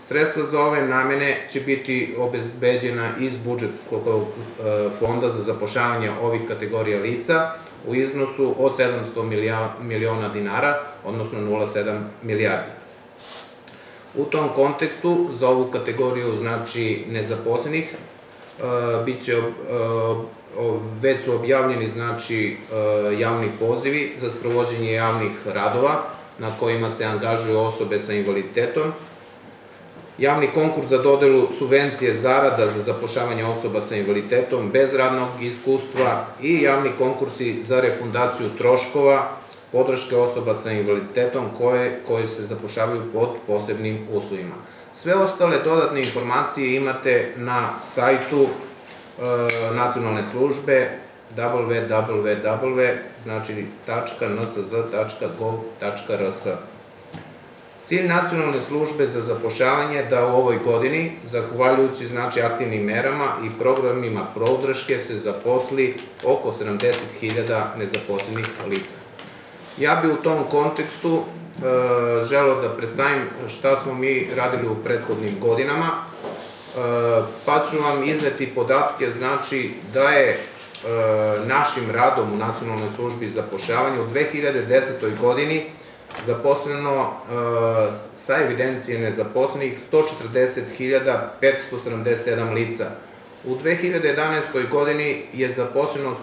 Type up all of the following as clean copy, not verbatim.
Sredstva za ove namene će biti obezbeđena iz budžetskog fonda za zapošljavanje ovih kategorija lica u iznosu od 700 miliona dinara, odnosno 0,7 milijardi. U tom kontekstu, za ovu kategoriju, znači, nezaposlenih, već su objavljeni, znači, javni pozivi za sprovođenje javnih radova na kojima se angažuju osobe sa invaliditetom, javni konkurs za dodelu subvencije zarada za zapošljavanje osoba sa invaliditetom bez radnog iskustva i javni konkursi za refundaciju troškova podrške osoba sa invaliditetom koje se zapošljavaju pod posebnim uslovima. Sve ostale dodatne informacije imate na sajtu nacionalne službe www.nszz.gov.rs. Cilj nacionalne službe za zapošljavanje je da u ovoj godini, zahvaljujući aktivnim merama i programima podrške, se zaposli oko 70.000 nezaposlenih lica. Ja bih u tom kontekstu želeo da predstavim šta smo mi radili u prethodnim godinama, pa ću vam izneti podatke, znači da je našim radom u Nacionalnoj službi za zapošljavanje u 2010. godini zaposleno sa evidencije nezaposlenih 140.577 lica. U 2011. godini je zaposleno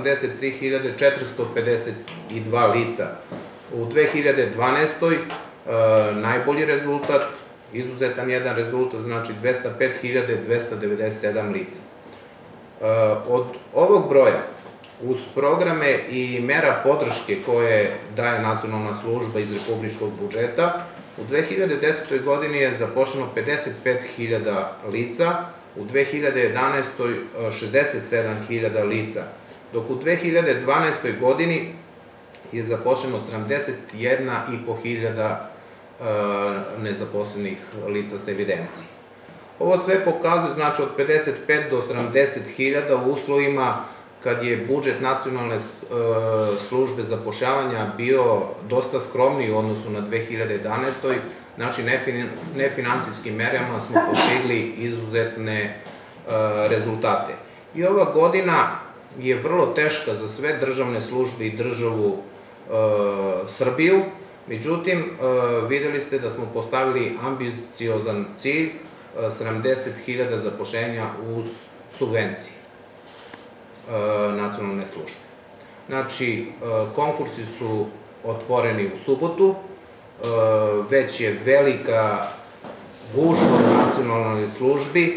183.452 lica. U 2012. najbolji rezultat, izuzetan jedan rezultat, znači 205.297 lica. Od ovog broja, uz programe i mera podrške koje daje nacionalna služba iz republičkog budžeta, u 2010. godini je zaposleno 55.000 lica, u 2011. 67.000 lica, dok u 2012. godini je zaposleno 71.500 nezaposlenih lica sa evidencije. Ovo sve pokazuje, znači, od 55 do 70.000 u uslovima kad je budžet nacionalne službe zapošljavanja bio dosta skromniji u odnosu na 2011. Znači, nefinansijskim merama smo postigli izuzetne rezultate. I ova godina je vrlo teška za sve državne službe i državu Srbiju, međutim, videli ste da smo postavili ambiciozan cilj 70.000 zapošljenja uz subvencije nacionalne službe. Znači, konkursi su otvoreni u subotu, već je velika gužva u nacionalnoj službi,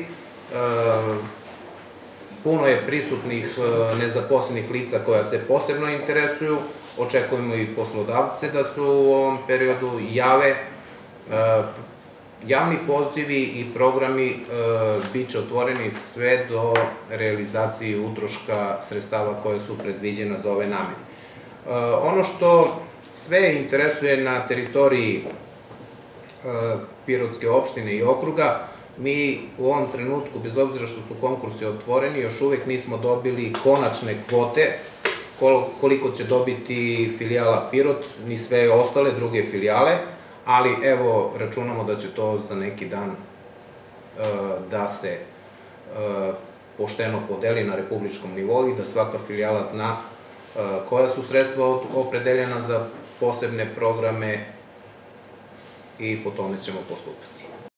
puno je prisutnih nezaposlenih lica koja se posebno interesuju, očekujemo i poslodavce da se u ovom periodu jave. Javni pozivi i programi bit će otvoreni sve do realizacije utroška sredstava koje su predviđena za ove namene. Ono što sve interesuje na teritoriji Pirotske opštine i okruga, mi u ovom trenutku, bez obzira što su konkursi otvoreni, još uvek nismo dobili konačne kvote koliko će dobiti filijala Pirot, ni sve ostale druge filijale, ali evo, računamo da će to za neki dan da se pošteno podeli na republičkom nivou i da svaka filijala zna koja su sredstva opredeljena za posebne programe i po tome ćemo postupiti.